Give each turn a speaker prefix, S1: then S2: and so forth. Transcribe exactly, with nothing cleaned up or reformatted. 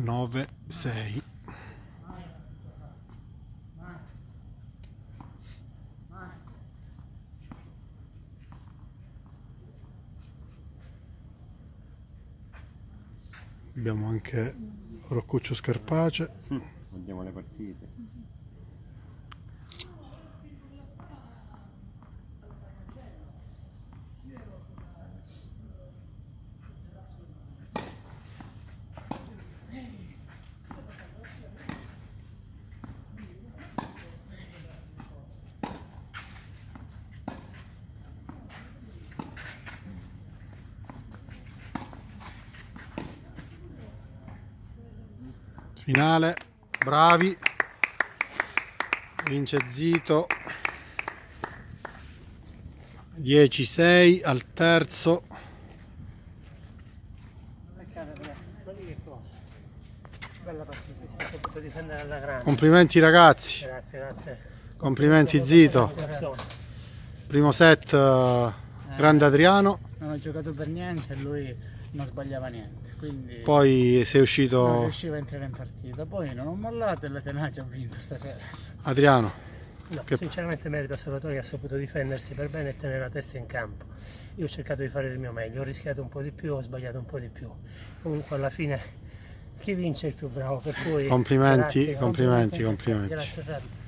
S1: nove sei. Abbiamo anche Roccuccio Scarpace.
S2: Guardiamo le partite.
S1: Finale, bravi, vince Zito dieci sei al terzo.
S2: Bella partita, si è saputo difendere alla grande.
S1: Complimenti ragazzi.
S2: Grazie, grazie.
S1: Complimenti Zito. Primo set, grande Adriano.
S3: Non ho giocato per niente e lui non sbagliava niente. Quindi
S1: Poi sei uscito.
S3: non riusciva a entrare in partita. Poi non ho mollato e la Tenace ha vinto stasera.
S1: Adriano.
S2: No,
S1: Che...
S2: sinceramente merito a Salvatore che ha saputo difendersi per bene e tenere la testa in campo. Io ho cercato di fare il mio meglio, ho rischiato un po' di più, ho sbagliato un po' di più. Comunque alla fine chi vince è il più bravo, per cui
S1: Complimenti,
S2: grazie,
S1: complimenti, complimenti.
S2: Grazie Fabio.